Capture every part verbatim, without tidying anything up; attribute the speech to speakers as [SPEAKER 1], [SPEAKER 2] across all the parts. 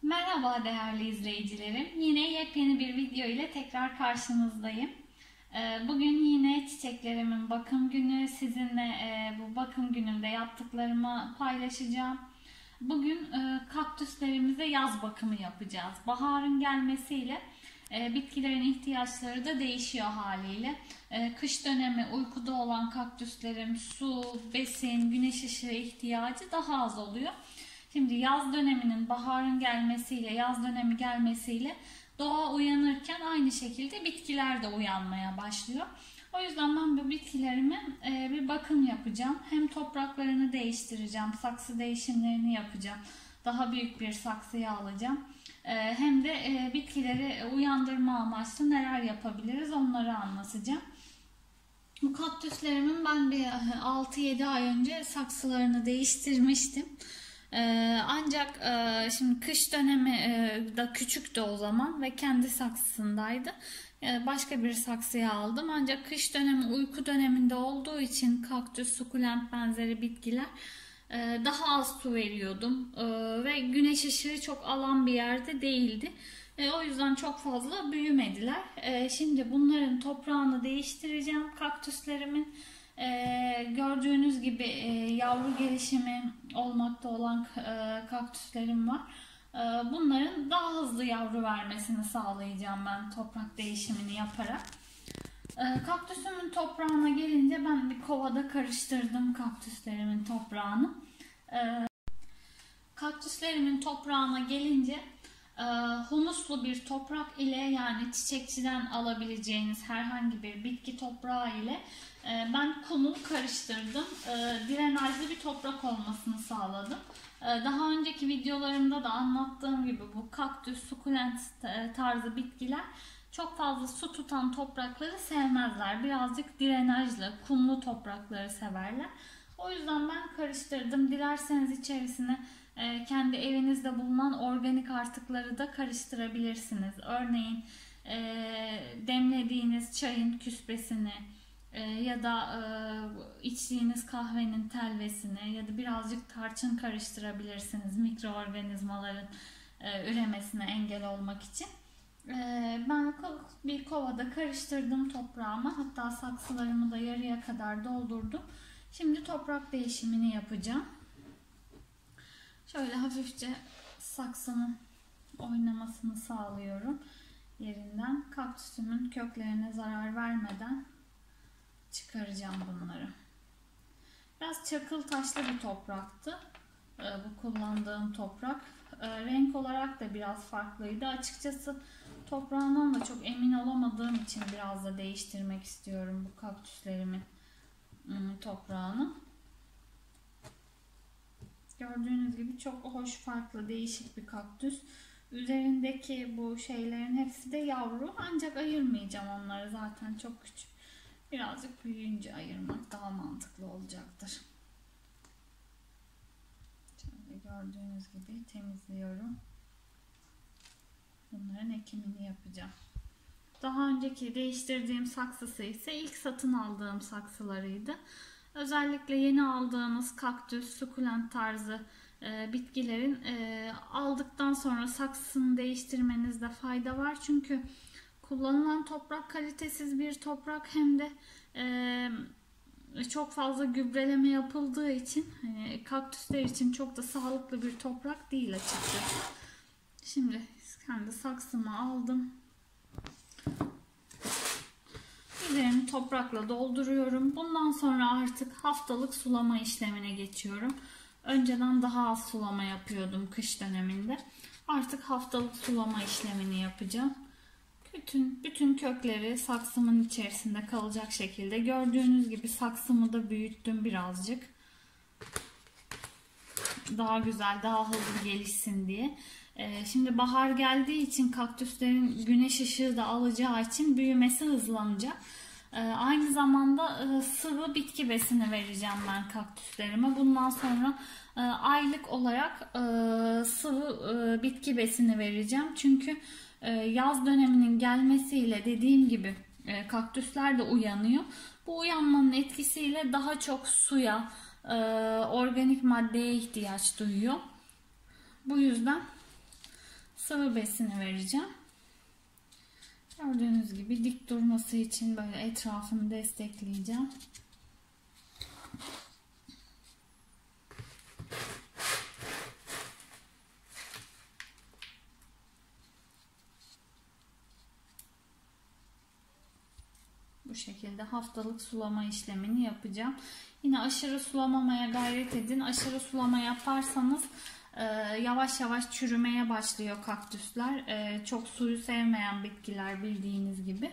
[SPEAKER 1] Merhaba değerli izleyicilerim. Yine yepyeni bir video ile tekrar karşınızdayım. Bugün yine çiçeklerimin bakım günü. Sizinle bu bakım günümde yaptıklarımı paylaşacağım. Bugün kaktüslerimize yaz bakımı yapacağız. Baharın gelmesiyle bitkilerin ihtiyaçları da değişiyor haliyle. Kış dönemi uykuda olan kaktüslerim su, besin, güneş ışığı ihtiyacı daha az oluyor. Şimdi yaz döneminin, baharın gelmesiyle, yaz dönemi gelmesiyle doğa uyanırken aynı şekilde bitkiler de uyanmaya başlıyor. O yüzden ben bu bitkilerime bir bakım yapacağım. Hem topraklarını değiştireceğim, saksı değişimlerini yapacağım. Daha büyük bir saksıya alacağım. Hem de bitkileri uyandırma amaçlı neler yapabiliriz onları anlatacağım. Bu kaktüslerimin ben bir altı yedi ay önce saksılarını değiştirmiştim. Ee, ancak e, şimdi kış dönemi e, da küçüktü o zaman ve kendi saksısındaydı. E, başka bir saksıya aldım. Ancak kış dönemi uyku döneminde olduğu için kaktüs, sukulent benzeri bitkiler e, daha az su veriyordum. E, ve güneş ışığı çok alan bir yerde değildi. E, o yüzden çok fazla büyümediler. E, şimdi bunların toprağını değiştireceğim kaktüslerimin. Ee, gördüğünüz gibi e, yavru gelişimi olmakta olan e, kaktüslerim var. E, bunların daha hızlı yavru vermesini sağlayacağım ben toprak değişimini yaparak. E, kaktüsümün toprağına gelince ben bir kovada karıştırdım kaktüslerimin toprağını. E, kaktüslerimin toprağına gelince e, humuslu bir toprak ile, yani çiçekçiden alabileceğiniz herhangi bir bitki toprağı ile ben kumu karıştırdım. Drenajlı bir toprak olmasını sağladım. Daha önceki videolarımda da anlattığım gibi bu kaktüs, sukulent tarzı bitkiler çok fazla su tutan toprakları sevmezler. Birazcık drenajlı, kumlu toprakları severler. O yüzden ben karıştırdım. Dilerseniz içerisine kendi evinizde bulunan organik artıkları da karıştırabilirsiniz. Örneğin demlediğiniz çayın küspesini, ya da içtiğiniz kahvenin telvesini ya da birazcık tarçın karıştırabilirsiniz mikroorganizmaların üremesine engel olmak için. Ben bir kovada karıştırdım toprağımı, hatta saksılarımı da yarıya kadar doldurdum. Şimdi toprak değişimini yapacağım. Şöyle hafifçe saksının oynamasını sağlıyorum yerinden. Kaktüsümün köklerine zarar vermeden çıkaracağım bunları. Biraz çakıl taşlı bir topraktı bu kullandığım toprak. Renk olarak da biraz farklıydı. Açıkçası toprağından da çok emin olamadığım için biraz da değiştirmek istiyorum bu kaktüslerimin toprağını. Gördüğünüz gibi çok hoş, farklı, değişik bir kaktüs. Üzerindeki bu şeylerin hepsi de yavru. Ancak ayırmayacağım onları, zaten çok küçük. Birazcık büyüyünce ayırmak daha mantıklı olacaktır. Şöyle gördüğünüz gibi temizliyorum. Bunların ekimini yapacağım. Daha önceki değiştirdiğim saksısı ise ilk satın aldığım saksılarıydı. Özellikle yeni aldığınız kaktüs, sukulent tarzı e, bitkilerin e, aldıktan sonra saksısını değiştirmenizde fayda var. Çünkü kullanılan toprak kalitesiz bir toprak, hem de e, çok fazla gübreleme yapıldığı için hani, kaktüsler için çok da sağlıklı bir toprak değil açıkçası. Şimdi kendi saksımı aldım. Üzerini toprakla dolduruyorum. Bundan sonra artık haftalık sulama işlemine geçiyorum. Önceden daha az sulama yapıyordum kış döneminde. Artık haftalık sulama işlemini yapacağım. Bütün, bütün kökleri saksımın içerisinde kalacak şekilde. Gördüğünüz gibi saksımı da büyüttüm birazcık. Daha güzel, daha hızlı gelişsin diye. Ee, şimdi bahar geldiği için kaktüslerin güneş ışığı da alacağı için büyümesi hızlanacak. Ee, aynı zamanda e, sıvı bitki besini vereceğim ben kaktüslerime. Bundan sonra e, aylık olarak e, sıvı e, bitki besini vereceğim. Çünkü yaz döneminin gelmesiyle dediğim gibi kaktüsler de uyanıyor. Bu uyanmanın etkisiyle daha çok suya, organik maddeye ihtiyaç duyuyor. Bu yüzden sıvı besini vereceğim. Gördüğünüz gibi dik durması için böyle etrafını destekleyeceğim. Bu şekilde haftalık sulama işlemini yapacağım. Yine aşırı sulamamaya gayret edin. Aşırı sulama yaparsanız e, yavaş yavaş çürümeye başlıyor kaktüsler. E, çok suyu sevmeyen bitkiler bildiğiniz gibi.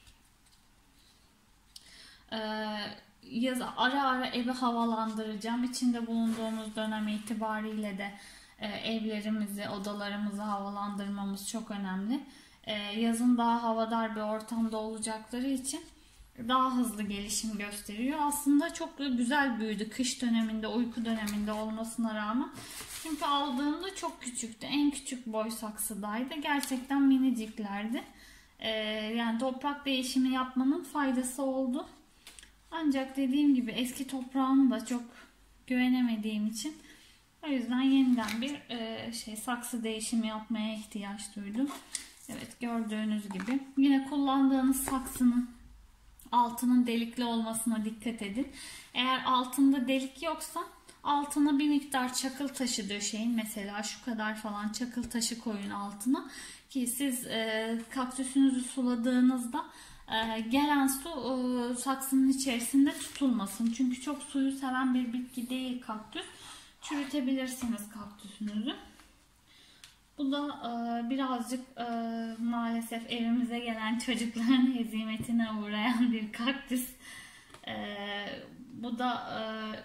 [SPEAKER 1] E, yaz ara ara evi havalandıracağım. İçinde bulunduğumuz dönem itibariyle de e, evlerimizi, odalarımızı havalandırmamız çok önemli. E, yazın daha havadar bir ortamda olacakları için daha hızlı gelişim gösteriyor. Aslında çok güzel büyüdü kış döneminde, uyku döneminde olmasına rağmen. Çünkü aldığımda çok küçüktü. En küçük boy saksıdaydı. Gerçekten miniciklerdi. Ee, yani toprak değişimi yapmanın faydası oldu. Ancak dediğim gibi eski toprağımı da çok güvenemediğim için o yüzden yeniden bir e, şey saksı değişimi yapmaya ihtiyaç duydum. Evet, gördüğünüz gibi. Yine kullandığınız saksının altının delikli olmasına dikkat edin. Eğer altında delik yoksa altına bir miktar çakıl taşı döşeyin. Mesela şu kadar falan çakıl taşı koyun altına. Ki siz e, kaktüsünüzü suladığınızda e, gelen su e, saksının içerisinde tutulmasın. Çünkü çok suyu seven bir bitki değil kaktüs. Çürütebilirsiniz kaktüsünüzü. Bu da e, birazcık e, maalesef evimize gelen çocukların hezimetine uğrayan bir kaktüs. E, bu da e,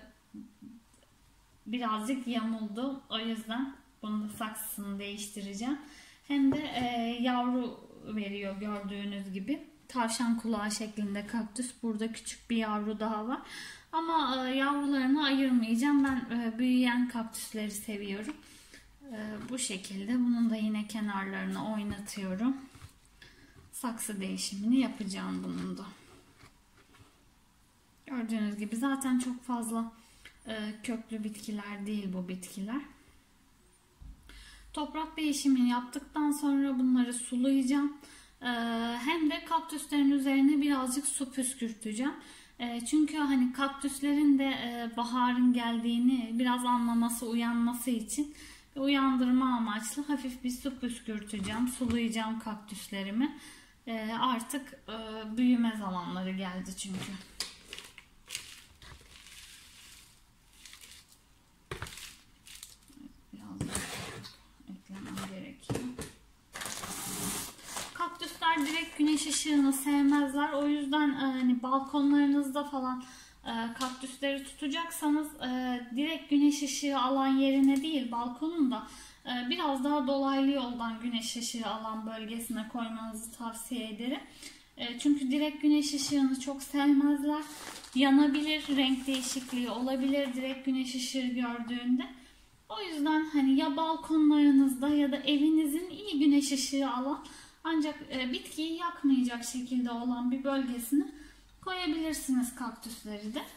[SPEAKER 1] birazcık yamuldu. O yüzden bunun da saksısını değiştireceğim. Hem de e, yavru veriyor gördüğünüz gibi. Tavşan kulağı şeklinde kaktüs. Burada küçük bir yavru daha var. Ama e, yavrularını ayırmayacağım. Ben e, büyüyen kaktüsleri seviyorum. Bu şekilde bunun da yine kenarlarını oynatıyorum. Saksı değişimini yapacağım bunun da. Gördüğünüz gibi zaten çok fazla köklü bitkiler değil bu bitkiler. Toprak değişimini yaptıktan sonra bunları sulayacağım. Hem de kaktüslerin üzerine birazcık su püskürteceğim. Çünkü hani kaktüslerin de baharın geldiğini biraz anlaması, uyanması için uyandırma amaçlı hafif bir su püskürteceğim, sulayacağım kaktüslerimi. Ee, artık e, büyüme zamanları geldi çünkü. Biraz daha eklemem gerekiyor. Kaktüsler direkt güneş ışığını sevmezler. O yüzden e, hani balkonlarınızda falan E, kaktüsleri tutacaksanız e, direkt güneş ışığı alan yerine değil balkonun da e, biraz daha dolaylı yoldan güneş ışığı alan bölgesine koymanızı tavsiye ederim. E, çünkü direkt güneş ışığını çok sevmezler. Yanabilir, renk değişikliği olabilir direkt güneş ışığı gördüğünde. O yüzden hani ya balkonlarınızda ya da evinizin iyi güneş ışığı alan ancak e, bitkiyi yakmayacak şekilde olan bir bölgesine koyabilirsiniz kaktüsleri de.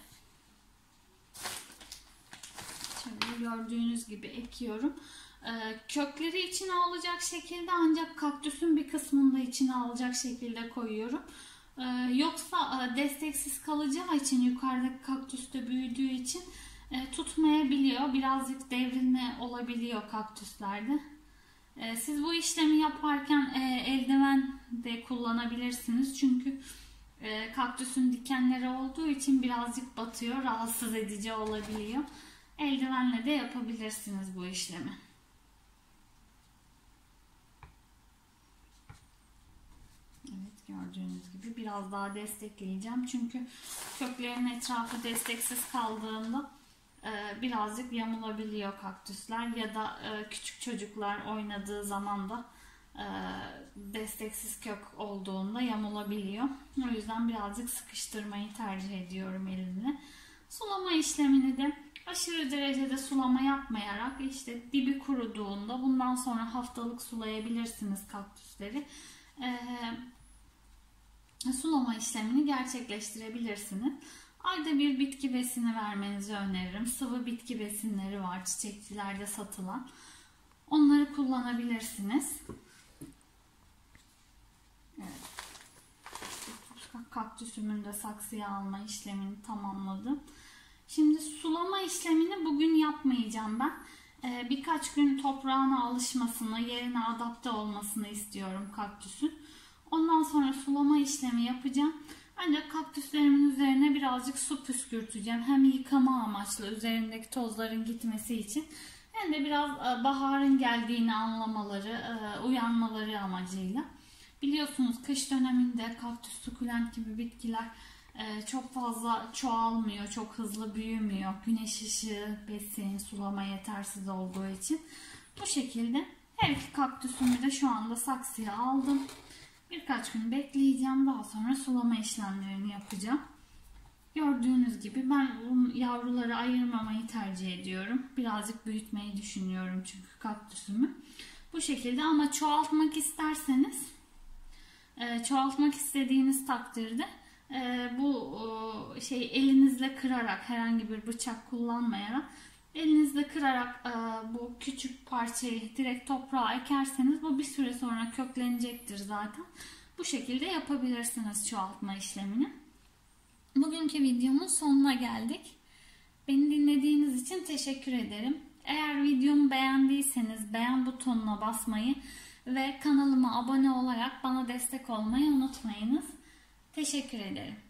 [SPEAKER 1] Şöyle gördüğünüz gibi ekiyorum. Ee, kökleri içine alacak şekilde ancak kaktüsün bir kısmını da içine alacak şekilde koyuyorum. Ee, yoksa e, desteksiz kalacağı için yukarıdaki kaktüste büyüdüğü için e, tutmayabiliyor. Birazcık devrilme olabiliyor kaktüslerde. E, siz bu işlemi yaparken e, eldiven de kullanabilirsiniz. Çünkü kaktüsün dikenleri olduğu için birazcık batıyor, rahatsız edici olabiliyor. Eldivenle de yapabilirsiniz bu işlemi. Evet, gördüğünüz gibi biraz daha destekleyeceğim. Çünkü köklerin etrafı desteksiz kaldığında birazcık yamulabiliyor kaktüsler ya da küçük çocuklar oynadığı zaman da desteksiz kök olduğunda yamulabiliyor. O yüzden birazcık sıkıştırmayı tercih ediyorum elimle. Sulama işlemini de aşırı derecede sulama yapmayarak işte dibi kuruduğunda bundan sonra haftalık sulayabilirsiniz kaktüsleri. Ee, sulama işlemini gerçekleştirebilirsiniz. Ayda bir bitki besini vermenizi öneririm. Sıvı bitki besinleri var çiçekçilerde satılan. onları kullanabilirsiniz. Evet. Kaktüsümün de saksıya alma işlemini tamamladım. Şimdi sulama işlemini bugün yapmayacağım ben. Ee, birkaç gün toprağına alışmasını, yerine adapte olmasını istiyorum kaktüsün. Ondan sonra sulama işlemi yapacağım. Ancak kaktüslerimin üzerine birazcık su püskürteceğim. Hem yıkama amaçlı, üzerindeki tozların gitmesi için, hem de biraz baharın geldiğini anlamaları, uyanmaları amacıyla. Biliyorsunuz kış döneminde kaktüs, sukulent gibi bitkiler çok fazla çoğalmıyor, çok hızlı büyümüyor. Güneş ışığı, besin, sulama yetersiz olduğu için. Bu şekilde her iki kaktüsümü de şu anda saksıya aldım. Birkaç gün bekleyeceğim. Daha sonra sulama işlemlerini yapacağım. Gördüğünüz gibi ben yavruları ayırmamayı tercih ediyorum. Birazcık büyütmeyi düşünüyorum çünkü kaktüsümü. Bu şekilde, ama çoğaltmak isterseniz, çoğaltmak istediğiniz takdirde bu şey elinizle kırarak, herhangi bir bıçak kullanmayarak elinizle kırarak bu küçük parçayı direkt toprağa ekerseniz bu bir süre sonra köklenecektir zaten. Bu şekilde yapabilirsiniz çoğaltma işlemini. Bugünkü videomun sonuna geldik. Beni dinlediğiniz için teşekkür ederim. Eğer videomu beğendiyseniz beğen butonuna basmayı ve kanalıma abone olarak bana destek olmayı unutmayınız. Teşekkür ederim.